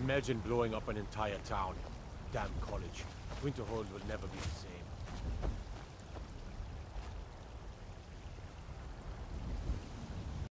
Imagine blowing up an entire town. Damn college. Winterhold will never be the same.